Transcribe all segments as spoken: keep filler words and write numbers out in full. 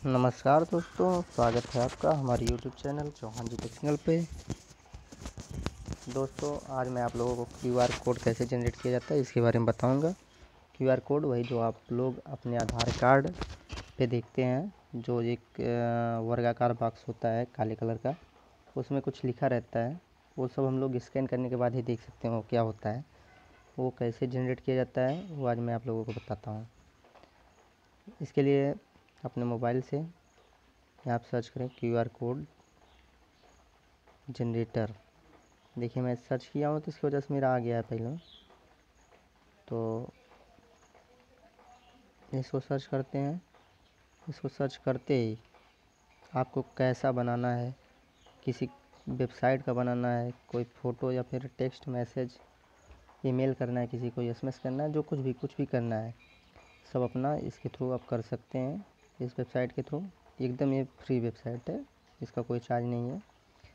नमस्कार दोस्तों, स्वागत है आपका हमारे YouTube channel Chauhan ji technical पे। दोस्तों, आज मैं आप लोगों को क्यू आर कोड कैसे जनरेट किया जाता है इसके बारे में बताऊंगा। क्यू आर कोड वही जो आप लोग अपने आधार कार्ड पे देखते हैं, जो एक वर्गाकार बॉक्स होता है काले कलर का, उसमें कुछ लिखा रहता है। वो सब हम लोग स्कैन करने के बाद ही देख सकते हैं वो क्या होता है, वो कैसे जनरेट किया जाता है, वो आज मैं आप लोगों को बताता हूँ। इसके लिए अपने मोबाइल से आप सर्च करें क्यू आर कोड जनरेटर। देखिए, मैं सर्च किया हूँ तो इसकी वजह से मेरा आ गया है पहले। तो इसको सर्च करते हैं। इसको सर्च करते ही आपको कैसा बनाना है, किसी वेबसाइट का बनाना है, कोई फ़ोटो या फिर टेक्स्ट मैसेज ईमेल करना है, किसी को एसएमएस करना है, जो कुछ भी कुछ भी करना है सब अपना इसके थ्रू आप कर सकते हैं। इस वेबसाइट के थ्रू एकदम ये फ्री वेबसाइट है, इसका कोई चार्ज नहीं है।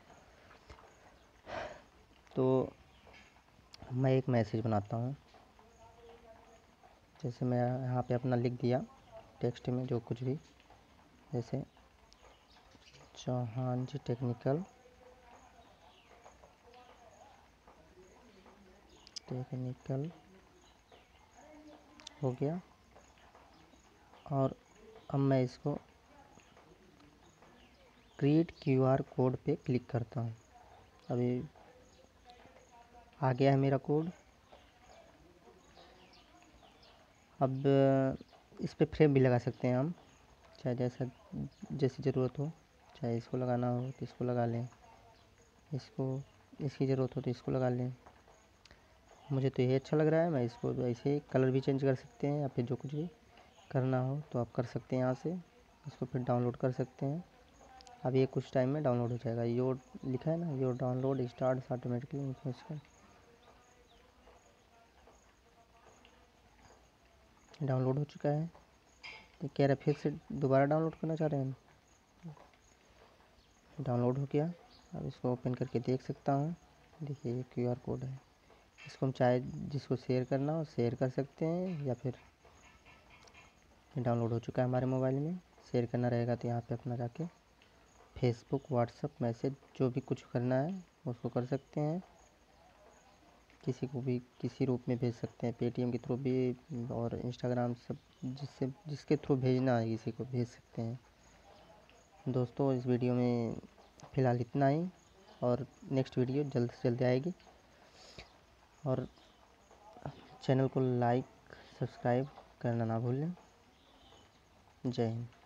तो मैं एक मैसेज बनाता हूँ, जैसे मैं यहाँ पे अपना लिख दिया टेक्स्ट में जो कुछ भी, जैसे चौहान जी टेक्निकल टेक्निकल हो गया। और अब मैं इसको क्रिएट क्यू आर कोड पे क्लिक करता हूँ। अभी आ गया है मेरा कोड। अब इस पे फ्रेम भी लगा सकते हैं हम, चाहे जैसा जैसी ज़रूरत हो, चाहे इसको लगाना हो तो इसको लगा लें, इसको इसकी ज़रूरत हो तो इसको लगा लें। मुझे तो ये अच्छा लग रहा है, मैं इसको ऐसे कलर भी चेंज कर सकते हैं, या फिर जो कुछ भी करना हो तो आप कर सकते हैं यहाँ से। इसको फिर डाउनलोड कर सकते हैं। अब ये कुछ टाइम में डाउनलोड हो जाएगा। योर लिखा है ना, योर डाउनलोड स्टार्ट ऑटोमेटिकली। इसका डाउनलोड हो चुका है। तो कह रहे फिर से दोबारा डाउनलोड करना चाह रहे हैं। डाउनलोड हो गया। अब इसको ओपन करके देख सकता हूँ। देखिए, ये क्यू आर कोड है। इसको हम चाहे जिसको शेयर करना हो शेयर कर सकते हैं, या फिर डाउनलोड हो चुका है हमारे मोबाइल में। शेयर करना रहेगा तो यहाँ पे अपना जाके फेसबुक, व्हाट्सअप, मैसेज जो भी कुछ करना है उसको कर सकते हैं। किसी को भी किसी रूप में भेज सकते हैं, पेटीएम के थ्रू भी, और इंस्टाग्राम, सब जिससे जिसके थ्रू भेजना है किसी को भेज सकते हैं। दोस्तों, इस वीडियो में फ़िलहाल इतना ही, और नेक्स्ट वीडियो जल्द से जल्द आएगी। और चैनल को लाइक सब्सक्राइब करना ना भूलें। जय हिंद।